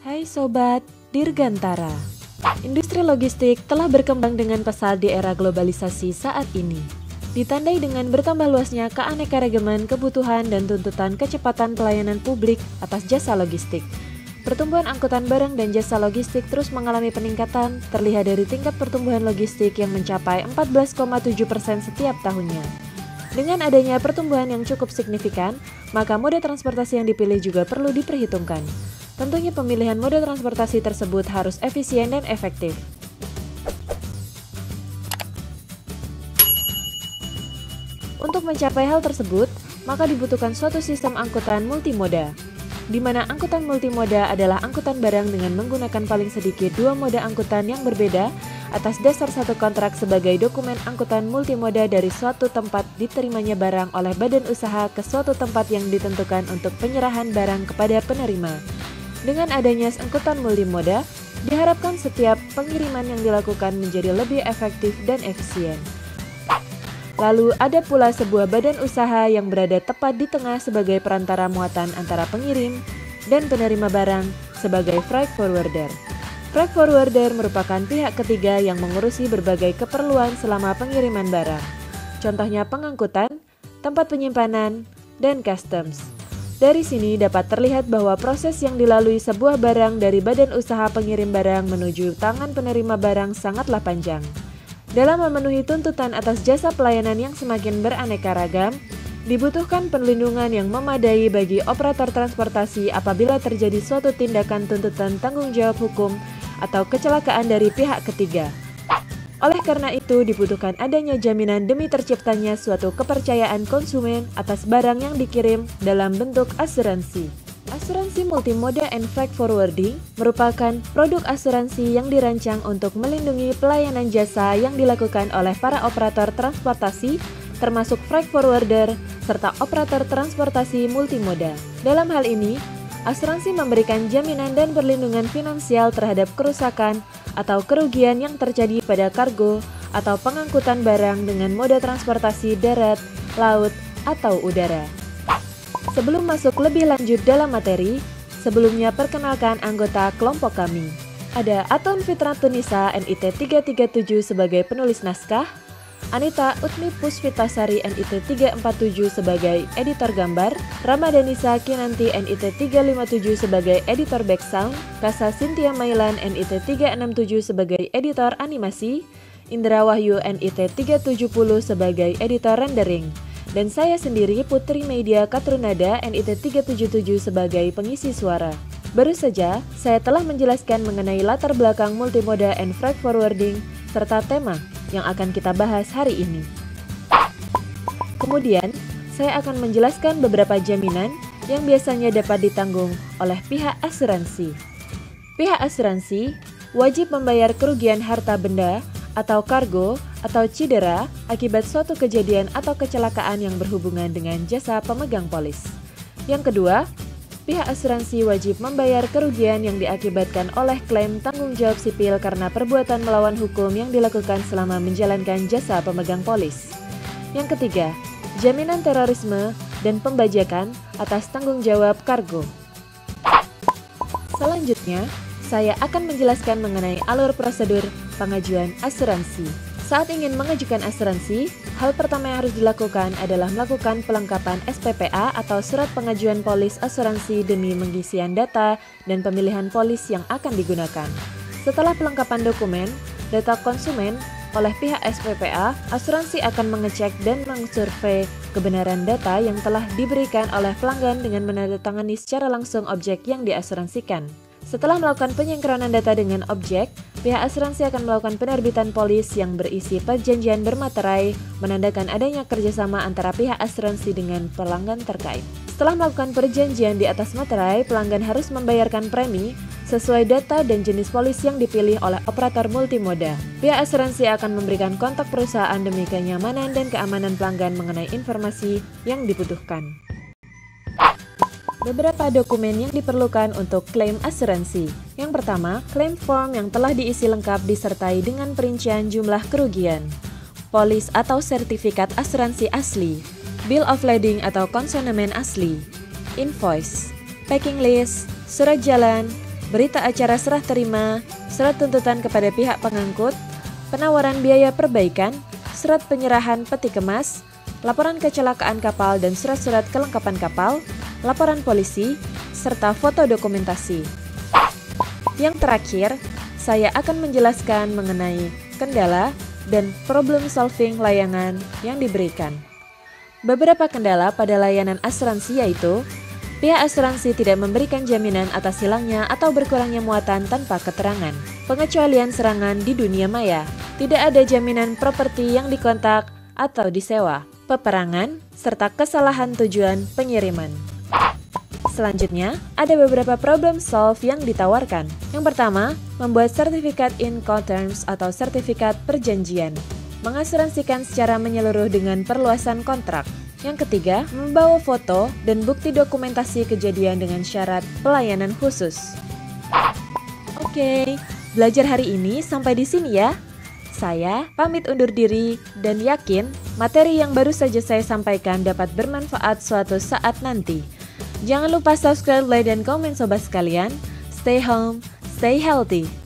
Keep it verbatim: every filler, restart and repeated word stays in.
Hai Sobat Dirgantara, industri logistik telah berkembang dengan pesat di era globalisasi saat ini. Ditandai dengan bertambah luasnya keanekaragaman kebutuhan dan tuntutan kecepatan pelayanan publik atas jasa logistik. Pertumbuhan angkutan barang dan jasa logistik terus mengalami peningkatan, terlihat dari tingkat pertumbuhan logistik yang mencapai empat belas koma tujuh persen setiap tahunnya. Dengan adanya pertumbuhan yang cukup signifikan, maka moda transportasi yang dipilih juga perlu diperhitungkan. Tentunya pemilihan moda transportasi tersebut harus efisien dan efektif. Untuk mencapai hal tersebut, maka dibutuhkan suatu sistem angkutan multimoda, di mana angkutan multimoda adalah angkutan barang dengan menggunakan paling sedikit dua moda angkutan yang berbeda atas dasar satu kontrak sebagai dokumen angkutan multimoda dari suatu tempat diterimanya barang oleh badan usaha ke suatu tempat yang ditentukan untuk penyerahan barang kepada penerima. Dengan adanya angkutan multimoda, diharapkan setiap pengiriman yang dilakukan menjadi lebih efektif dan efisien. Lalu ada pula sebuah badan usaha yang berada tepat di tengah sebagai perantara muatan antara pengirim dan penerima barang sebagai freight forwarder. Freight forwarder merupakan pihak ketiga yang mengurusi berbagai keperluan selama pengiriman barang. Contohnya pengangkutan, tempat penyimpanan, dan customs. Dari sini dapat terlihat bahwa proses yang dilalui sebuah barang dari badan usaha pengirim barang menuju tangan penerima barang sangatlah panjang. Dalam memenuhi tuntutan atas jasa pelayanan yang semakin beraneka ragam, dibutuhkan perlindungan yang memadai bagi operator transportasi apabila terjadi suatu tindakan tuntutan tanggung jawab hukum atau kecelakaan dari pihak ketiga. Oleh karena itu, dibutuhkan adanya jaminan demi terciptanya suatu kepercayaan konsumen atas barang yang dikirim dalam bentuk asuransi. Asuransi multimoda and freight forwarding merupakan produk asuransi yang dirancang untuk melindungi pelayanan jasa yang dilakukan oleh para operator transportasi, termasuk freight forwarder, serta operator transportasi multimoda. Dalam hal ini, asuransi memberikan jaminan dan perlindungan finansial terhadap kerusakan atau kerugian yang terjadi pada kargo atau pengangkutan barang dengan moda transportasi darat, laut, atau udara. Sebelum masuk lebih lanjut dalam materi, sebelumnya perkenalkan anggota kelompok kami. Ada Aton Fitratunisa N I T tiga tiga tujuh sebagai penulis naskah, Anita Utmi Puspitasari N I T tiga empat tujuh sebagai editor gambar, Ramadanisa Kinanti N I T tiga lima tujuh sebagai editor background, Kasa Cynthia Mailan N I T tiga enam tujuh sebagai editor animasi, Indra Wahyu N I T tiga tujuh nol sebagai editor rendering, dan saya sendiri Putri Media Katrunada N I T tiga tujuh tujuh sebagai pengisi suara. Baru saja, saya telah menjelaskan mengenai latar belakang multimoda and freight forwarding serta tema yang akan kita bahas hari ini. Kemudian, saya akan menjelaskan beberapa jaminan yang biasanya dapat ditanggung oleh pihak asuransi. Pihak asuransi wajib membayar kerugian harta benda atau kargo atau cedera akibat suatu kejadian atau kecelakaan yang berhubungan dengan jasa pemegang polis. Yang kedua, pihak asuransi wajib membayar kerugian yang diakibatkan oleh klaim tanggung jawab sipil karena perbuatan melawan hukum yang dilakukan selama menjalankan jasa pemegang polis. Yang ketiga, jaminan terorisme dan pembajakan atas tanggung jawab kargo. Selanjutnya, saya akan menjelaskan mengenai alur prosedur pengajuan asuransi. Saat ingin mengajukan asuransi, hal pertama yang harus dilakukan adalah melakukan pelengkapan S P P A atau Surat Pengajuan Polis Asuransi demi pengisian data dan pemilihan polis yang akan digunakan. Setelah pelengkapan dokumen, data konsumen oleh pihak S P P A, asuransi akan mengecek dan mengsurvei kebenaran data yang telah diberikan oleh pelanggan dengan menandatangani secara langsung objek yang diasuransikan. Setelah melakukan penyinkronan data dengan objek, pihak asuransi akan melakukan penerbitan polis yang berisi perjanjian bermaterai, menandakan adanya kerjasama antara pihak asuransi dengan pelanggan terkait. Setelah melakukan perjanjian di atas materai, pelanggan harus membayarkan premi sesuai data dan jenis polis yang dipilih oleh operator multimoda. Pihak asuransi akan memberikan kontak perusahaan demi kenyamanan dan keamanan pelanggan mengenai informasi yang dibutuhkan. Beberapa dokumen yang diperlukan untuk klaim asuransi. Yang pertama, klaim form yang telah diisi lengkap disertai dengan perincian jumlah kerugian, polis atau sertifikat asuransi asli, bill of lading atau konsonemen asli, invoice, packing list, surat jalan, berita acara serah terima, surat tuntutan kepada pihak pengangkut, penawaran biaya perbaikan, surat penyerahan peti kemas, laporan kecelakaan kapal dan surat-surat kelengkapan kapal, laporan polisi, serta foto dokumentasi. Yang terakhir, saya akan menjelaskan mengenai kendala dan problem solving layanan yang diberikan. Beberapa kendala pada layanan asuransi yaitu pihak asuransi tidak memberikan jaminan atas hilangnya atau berkurangnya muatan tanpa keterangan, pengecualian serangan di dunia maya, tidak ada jaminan properti yang dikontak atau disewa, peperangan, serta kesalahan tujuan pengiriman. Selanjutnya, ada beberapa problem solve yang ditawarkan. Yang pertama, membuat sertifikat Incoterms atau sertifikat perjanjian, mengasuransikan secara menyeluruh dengan perluasan kontrak. Yang ketiga, membawa foto dan bukti dokumentasi kejadian dengan syarat pelayanan khusus. Oke, belajar hari ini sampai di sini ya. Saya pamit undur diri dan yakin materi yang baru saja saya sampaikan dapat bermanfaat suatu saat nanti. Jangan lupa subscribe, like, dan komen sobat sekalian. Stay home, stay healthy.